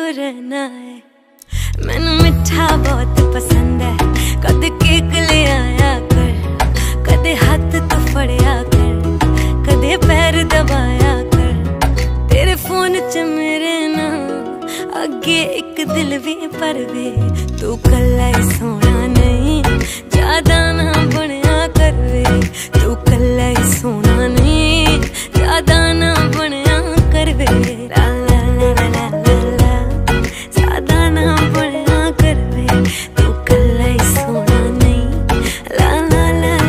रहना है। मैनू मिठा बहुत पसंद है, कद केक ले आया कर, कदे हाथ तो फड़िया कर, कदे पैर दबाया कर। तेरे फोन च मेरे ना अगे एक दिल भी पर वे, तू कल्ला ही सोना नहीं ज्यादा ना बनया कर वे, तू कल्ला ही सोना